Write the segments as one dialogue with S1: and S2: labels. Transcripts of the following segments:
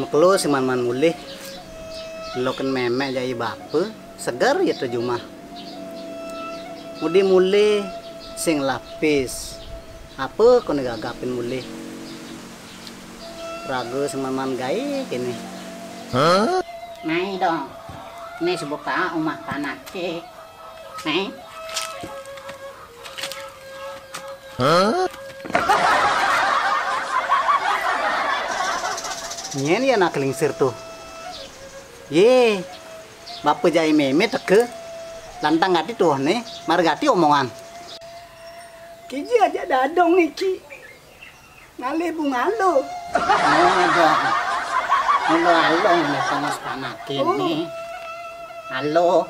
S1: meklo si man mulih loken memek jai bape segar ya terjumah mudi mulih sing lapis apa kau gagapin mulih ragu seman gai kini
S2: Nai dong ini sebuka umah panake Nai
S1: nyen ya nak lingsir tuh ye bapak jai meme teke lantang gati tuh nih margati omongan
S3: Kiji aja dadong nih Ki ngale bungalo
S2: dong halo nih sama panake nih halo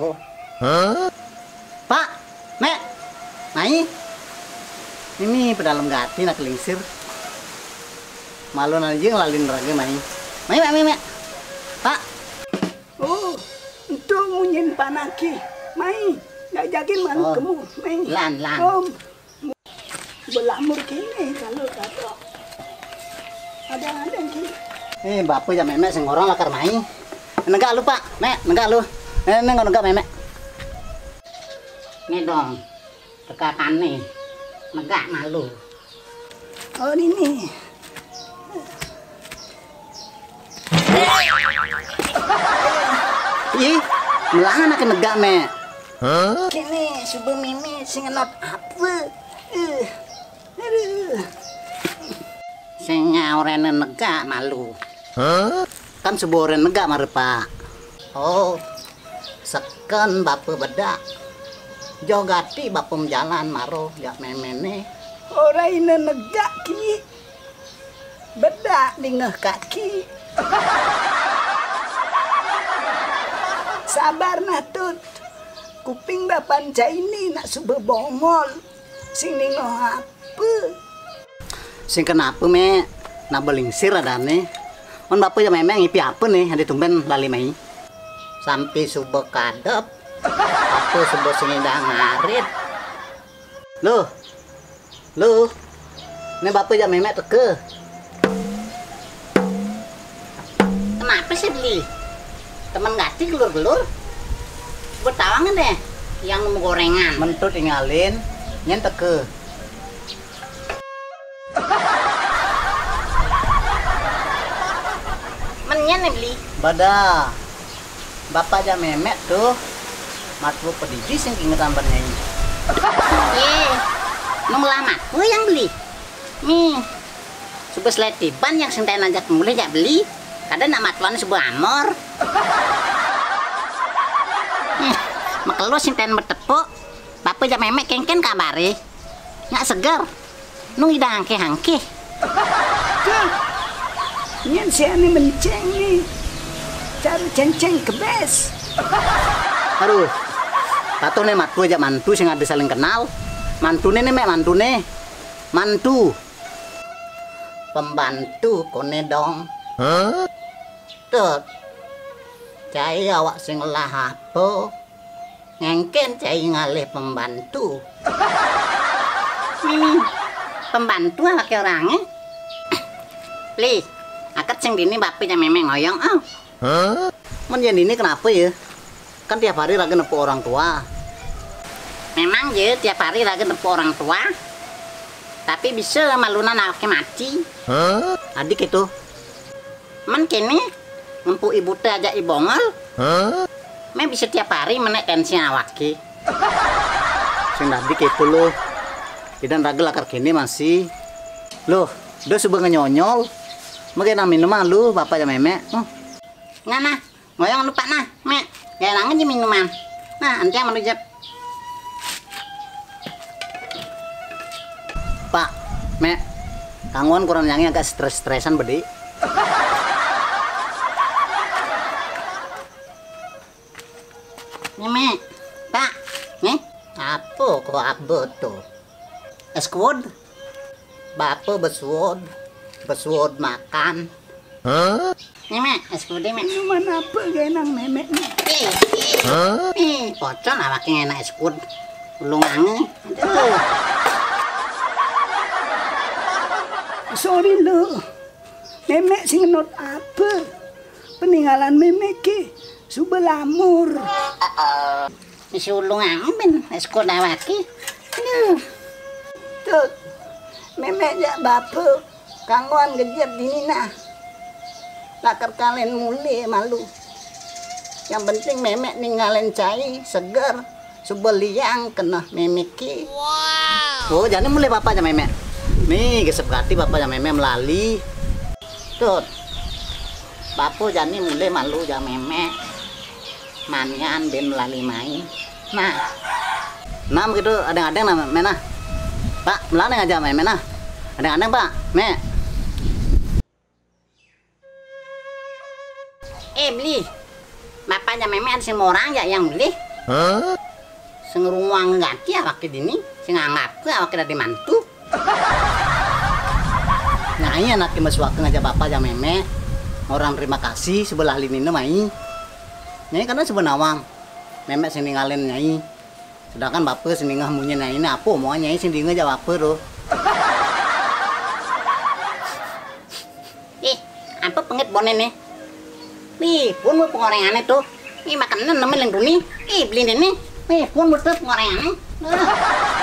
S1: pak mek nai ini pedalam gati nak lingsir malu aja ngelalin raga mai pak
S3: oh itu munyin panaki mai ngajakin man kamu mai
S2: lan
S3: belamur kini kalau kata ada Ki
S1: bapak ya memek sing orang lakar mai nenggak lu pak mek nenggak lu nenggak memek
S2: nih dong tekakan nih megak malu
S3: oh ini
S1: ih melangan nak negak mek
S3: kini subuh mimi sing not apa aduh
S2: sing nyaurene negak malu
S1: kan sebuah orang negak mare pak oh seken bapak bedak jogati bapak jalan maro jak memene
S3: orang ini negak Ki bedak di ngeh kaki sabar natut kuping bapan ini nak subuh bongol sing nino apa
S1: sing kenapa me nak belingsir adane on bapak ya memang ngipi apa nih ada tumben lali mai
S2: sampai subuh kadep aku subuh sing indah ngarit
S1: lu ini bapak ya memek teke
S2: kenapa sih beli teman gati gelur-gelur bertawangan deh yang nemu gorengan
S1: mentut ingalin nyen teke
S2: menyen nih beli
S1: bada bapak ja memek tuh matru pediji sing ingetan bernyai
S2: nung lama tuh yang beli nih sebuah seletiban yang sintain ajak mulai jak beli kadang nak matuan sebuah amor makelo sintain bertepuk bapak jak memek kengken kabari nggak segar nung ida hangke
S3: nyen si ani menceng nih cari ceng ke bes
S1: aduh tato nih matu aja mantu sing ada saling kenal mantu nih mek mantu
S2: pembantu kone dong tuh cai awak sing lah apa ngengken cai ngalih pembantu ini pembantu apa orangnya please akad sing dini bapaknya memang ngoyong
S1: men ini kenapa ya kan tiap hari lagi nepuk orang tua
S2: memang ya tiap hari lagi nepuk orang tua tapi bisa malunan awake mati
S1: adik itu
S2: men kini ngempuk ibu teh aja ibongol me bisa tiap hari menek tensi awake
S1: sing adik itu loh dan ragel akar kini masih loh udah sebuah nyonyol mungkin minuman lu bapak ya memek
S2: nah ngoyong lupa nah mek gak nangin minuman nah nanti yang menujab
S1: pak mek kangon kurang nyanyi agak stres-stresan bedi
S2: nih mek pak nih apa kok abot tuh
S1: eskuod
S2: bapak beswod makan nih mek es kude mek
S3: minuman apa gak nang memek nih
S2: pocon awaknya enak es kud ulungannya aduh
S3: sorry lo memek sing not apa peninggalan memek ki subelamur.
S2: Disulung amin sekolah waki.
S3: Tut, memek jak bapa kangguan gejet dini nah. Lakar kalian mulai malu. Yang penting memek ninggalin cai seger subeliang kena memek ki.
S1: Oh, jadi mulai bapak aja memek. Nih, gesep hati bapak aja memek melali.
S2: Tut. Bapu jani mulai malu ja memek. Manian ben melali main. Nah,
S1: Nah, begitu ada-ada nama mena. Pak, melani aja memek nah. Ada-ada Pak, me.
S2: Beli. Bapaknya memek ada sing orang ya yang beli. Sing ruang ganti awake dini, sing anggap ke awake dadi mantu.
S1: Nah, iya nak masuk aja bapak aja memek. Orang terima kasih sebelah linina mai. Nyai karena sebenawang. Memek sing ninggalin nyai. Sedangkan bapak sing ningah munye nyai ini apa mau nyai sing dinga jawab apa tuh.
S2: Apa pengit bonen nih? Nih, pun mau pengorengannya tuh. Ini makanan namanya lengkuni. Beli ini. Nih, pun betul pengorengannya.